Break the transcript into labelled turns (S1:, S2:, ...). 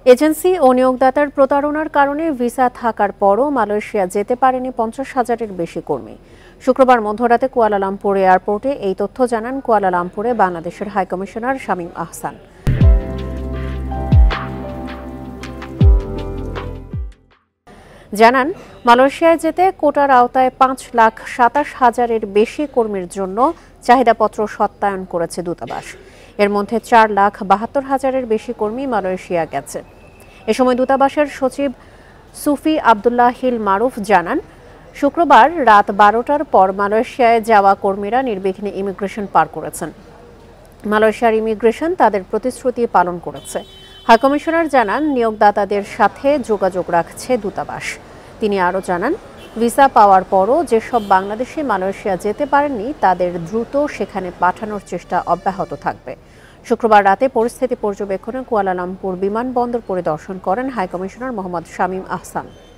S1: Agency ও নিয়োগদাতার প্রতারণার কারণে visa থাকার পরও মালয়েশিয়া যেতে পারেনি 50,000-এর বেশি কর্মী। শুক্রবার মধ্যরাতে কুয়ালালামপুর এয়ারপোর্টে এই তথ্য জানান কুয়ালালামপুরে বাংলাদেশের হাইকমিশনার শামীম আহসান। জানান, মালয়েশিয়ায় যেতে কোটার আওতায় 5,27,000-এর বেশি কর্মীর জন্য চাহিদাপত্র সত্যায়ন করেছে দূতাবাস। এর মধ্যে 4,72,000-এর বেশি কর্মী মালয়েশিয়া গেছে। এ সময় দূতাবাসের সচিব সুফি আবদুল্লাহ হিল মারুফ জানান, শুক্রবার রাত 12টার পর মালয়েশিয়ায় যাওয়া কর্মীরা নির্বিঘ্নে ইমিগ্রেশন পার করেছেন। মালয়েশিয়ার ইমিগ্রেশন তাদের প্রতিশ্রুতি পালন করেছে। হাইকমিশনার জানান, নিয়োগদাতাদের সাথে যোগাযোগ রাখছে দূতাবাস। তিনি আরও জানান, ভিসা পাওয়ার পরও যেসব বাংলাদেশি মালয়েশিয়া যেতে পারেননি তাদের দ্রুত সেখানে পাঠানোর চেষ্টা অব্যাহত থাকবে। শুক্রবার রাতে পরিস্থিতি পর্যবেক্ষণে কুয়ালালামপুর বিমানবন্দর পরিদর্শন করেন হাইকমিশনার মোহাম্মদ শামীম আহসান।